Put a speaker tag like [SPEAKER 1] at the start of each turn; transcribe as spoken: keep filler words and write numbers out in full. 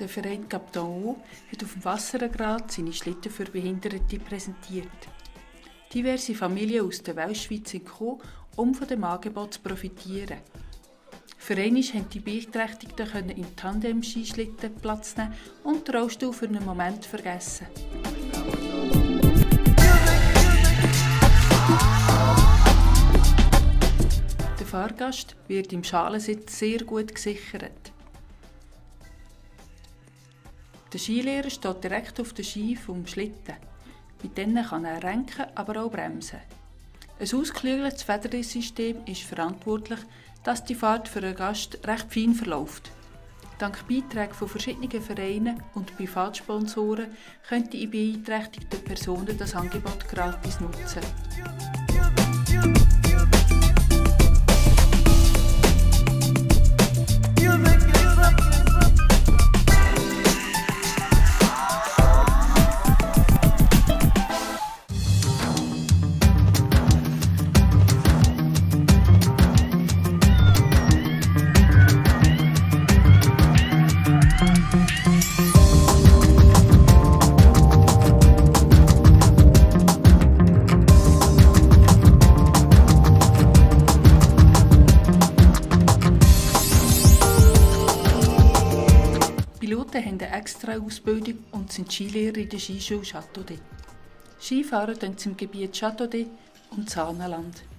[SPEAKER 1] Der Verein Cap d'en-Haut hat auf dem Wassergrat seine Schlitten für Behinderte präsentiert. Diverse Familien aus der Weltschweiz sind gekommen, um von dem Angebot zu profitieren. Für einmal konnten die Beeinträchtigten im Tandem-Skischlitten Platz nehmen und den Rollstuhl für einen Moment vergessen. Der Fahrgast wird im Schalensitz sehr gut gesichert. Der Skilehrer steht direkt auf der Ski vom Schlitten. Mit denen kann er renken, aber auch bremsen. Ein ausgeklügeltes Federsystem ist verantwortlich, dass die Fahrt für einen Gast recht fein verläuft. Dank Beiträgen von verschiedenen Vereinen und Privatsponsoren können die beeinträchtigten Personen das Angebot gratis nutzen. Die Piloten haben eine extra Ausbildung und sind Skilehrer in der Skischule Châteaudet. Skifahren tun sie im Gebiet Châteaudet und Saanenland.